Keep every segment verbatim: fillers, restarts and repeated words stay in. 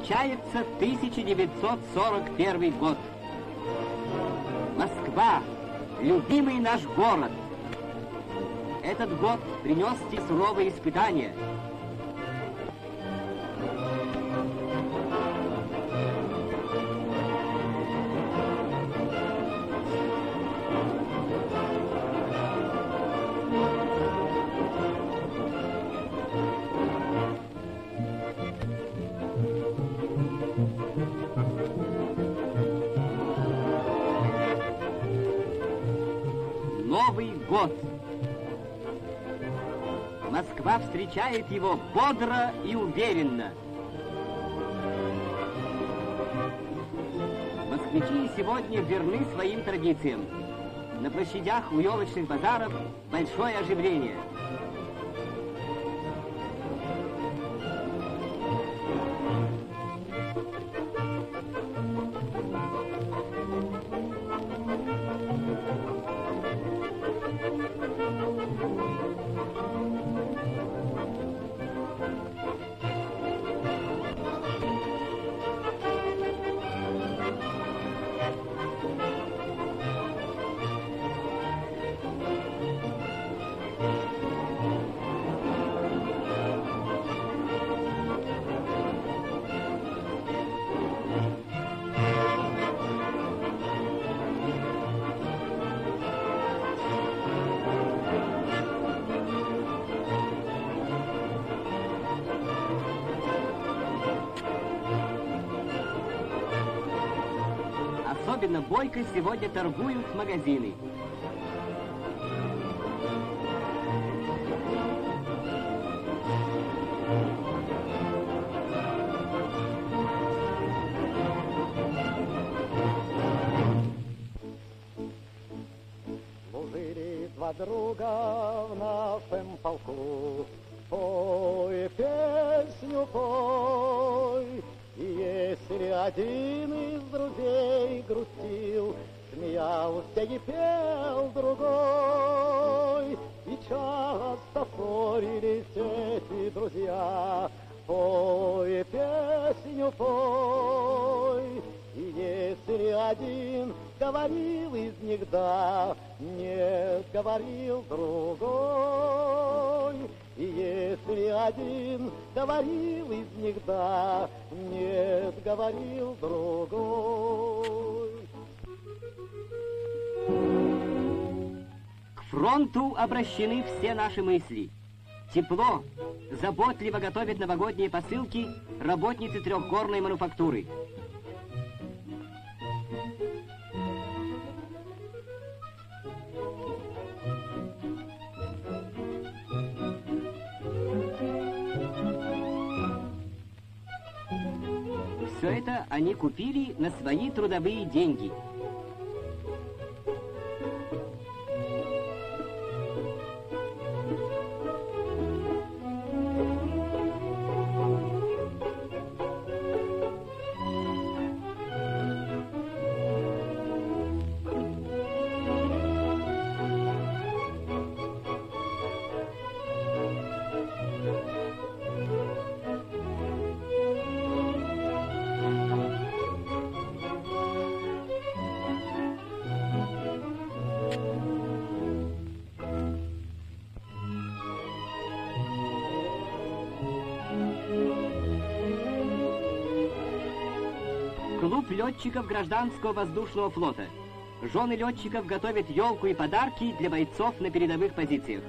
Кончается тысяча девятьсот сорок первый год. Москва, любимый наш город. Этот год принес те суровые испытания. Новый год. Москва встречает его бодро и уверенно. Москвичи сегодня верны своим традициям. На площадях у елочных базаров большое оживление. Особенно бойко сегодня торгуют магазины. Служили два друга в нашем полку, пой песню, пой. И если один из друзей грустил, смеялся и пел другой. И часто ссорились эти друзья, пой песню, пой. И если один говорил из них да, нет, говорил другой. И если один говорил из них да, нет, говорил другой. К фронту обращены все наши мысли. Тепло, заботливо готовят новогодние посылки работницы трехгорной мануфактуры. Все это они купили на свои трудовые деньги. Клуб летчиков гражданского воздушного флота. Жены летчиков готовят елку и подарки для бойцов на передовых позициях.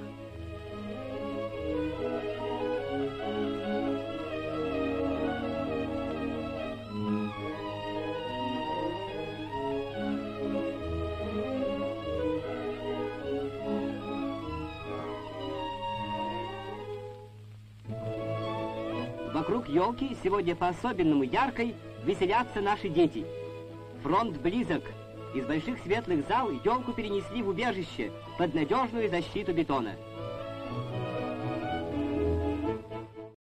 Вокруг елки сегодня по-особенному яркой веселятся наши дети. Фронт близок. Из больших светлых зал елку перенесли в убежище под надежную защиту бетона.